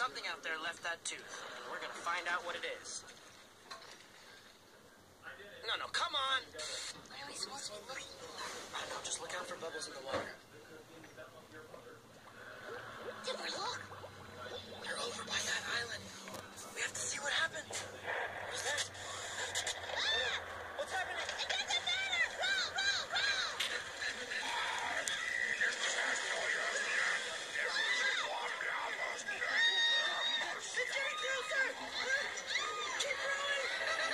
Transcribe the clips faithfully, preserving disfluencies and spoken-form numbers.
something out there left that tooth, and we're gonna find out what it is. No, no, come on! What are we supposed to be looking for? I don't know, just look out for bubbles in the water. Dipper, look! They're over by that island. We have to see what happened. What is that? Ah! What's happening? It doesn't matter! Roll, roll, roll! It's getting closer! Keep rolling!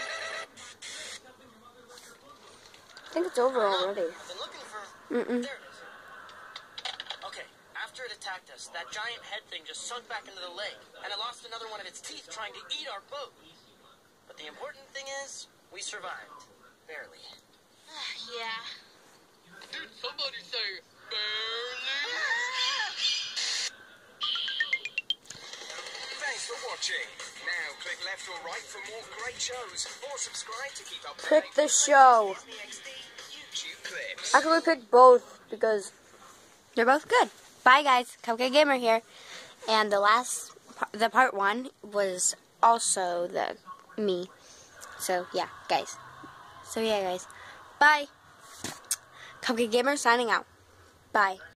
I think it's over already. I've been looking for... Mm-mm. There it is. Okay, after it attacked us, that giant head thing just sunk back into the lake, and it lost another one of its teeth trying to eat our boat. But the important thing is, we survived. Barely. Yeah. Did somebody say barely? Thanks for watching. Now click left or right for more great shows, or subscribe to keep up to Pick date the with show. Disney X D YouTube clips. Actually, pick both because they're both good. Bye, guys. Cupcake Gamer here. And the last, the part one was also the me. So yeah, guys. So yeah, guys. Bye. Cupcake Gamer signing out. Bye.